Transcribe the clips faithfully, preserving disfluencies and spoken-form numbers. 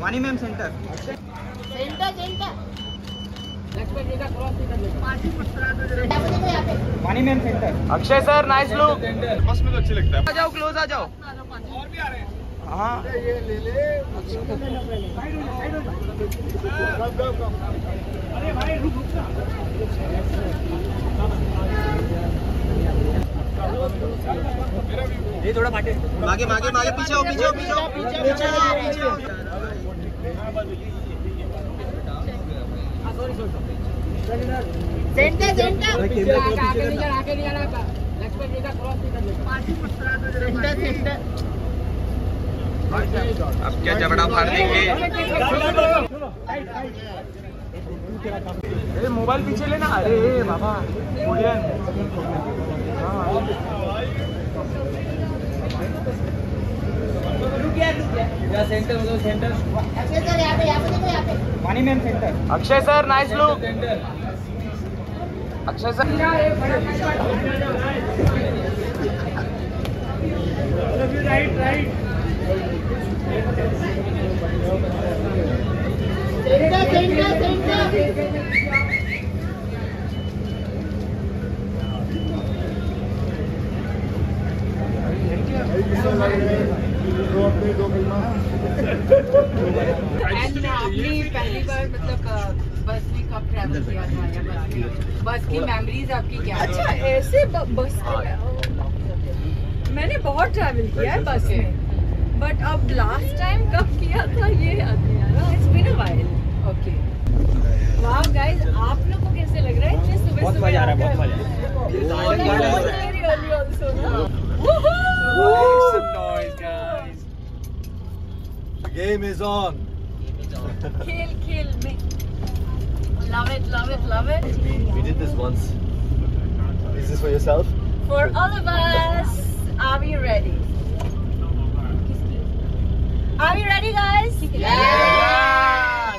वानी ma'am centre centre centre Vani ma'am centre. Akshay sir nice look. बस में तो अच्छी लगता है। आ जाओ क्लोज आ जाओ। और भी आ रहे हैं। हाँ ये ले ले। अरे भाई रुक रुक ना। ये थोड़ा मागे मागे मागे मागे पीछे हो पीछे हो पीछे हो पीछे पीछे हो। सेंटर सेंटर सेंटर अब क्या झगड़ा फाड़ देंगे। अरे मोबाइल पीछे लेना। अरे बाबा सेंटर मतलब सेंटर अक्षय सर यहाँ पे यहाँ पे देखो यहाँ पे Vani ma'am centre. Akshay sir nice look. Akshay sir right right. Centre centre centre आपने पहली बार मतलब बस में कब ट्रैवल किया था या बस में बस की मेमोरीज आपकी क्या? अच्छा ऐसे बस मैंने बहुत ट्रैवल किया है बस में, बट अब लास्ट टाइम कब किया था ये याद नहीं आ रहा। It's been a while. Okay wow guys, आप लोग को कैसे लग रहा है इतने सुबह बहुत सुबह? मजा आ रहा है बहुत मजा। Game is on. खेल खेल में love it love it love it We did this once. Is this for yourself? for all of us. Are we ready? Are we ready guys? yeah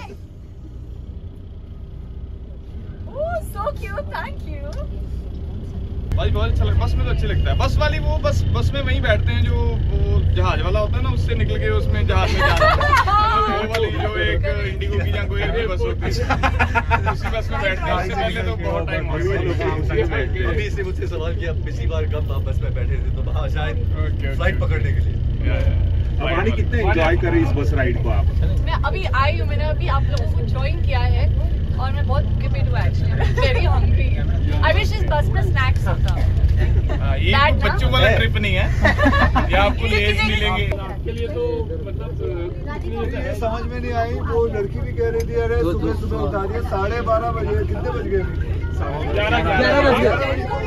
Oh so cute, thank you. भाई बहुत अच्छा लगता है। बस में तो अच्छी लगता है। बस वाली वो बस बस में वहीं बैठते हैं जो वो जहाज वाला होता है ना, उससे निकल के उसमें जहाज में जाना है। वो वाली जो एक इंडिगो की या कोई भी बस होती है उसी बस में बैठते हैं। उससे पहले तो बहुत टाइम हो गया। अभी इसने मुझसे सवाल किया पिछली बार कब आप बस में बैठे थे, तो वहाँ शायद फ्लाइट पकड़ने के लिए। वानी कितने एंजॉय करें इस बस राइड को आप? मैं अभी आई हूँ, मैंने अभी आप लोगों को ज्वाइन किया है और मैं बहुत भूखे पेट हूँ actually. I am very hungry. I wish इस बस में स्नैक्स होता। ये बच्चों वाला ट्रिप नहीं है, ये आपको लेज मिलेंगे। आपके लिए तो मतलब समझ में नहीं आई, वो लड़की भी कह रही थी अरे सुबह सुबह उठा दिया, साढ़े बारह बजे। कितने बज गए? ग्यारह बज गए।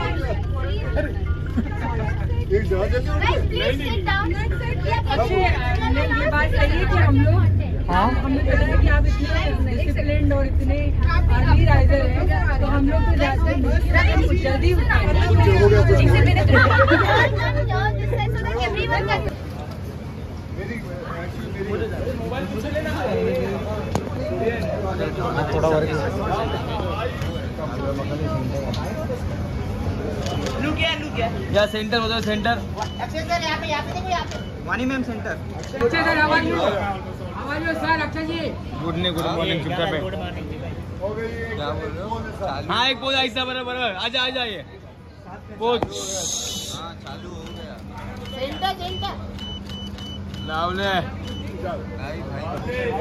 एक जहाज जल्दी उठ गए। ये बात सही है कि हम लोग हम लोग कहते हैं कि आप इतने डिसिप्लिन्ड और इतने अर्ली राइजर हैं, तो हम लोग तो जाते हैं जल्दी उठाएं। थोड़ा और या सेंटर मतलब सेंटर। अक्षय सर यहाँ पे यहाँ पे देखो यहाँ पे Vani ma'am centre. Akshay sir आवाज लो, आवाज लो सर। अक्षय जी गुड नहीं गुड मॉर्निंग चुपचाप है। हो गई एक क्या बोल रहे हो? चालू। हाँ एक पोज ऐसा बराबर बराबर। आजा आजा ये पोज। हाँ चालू हो गया। सेंटर सेंटर लावले।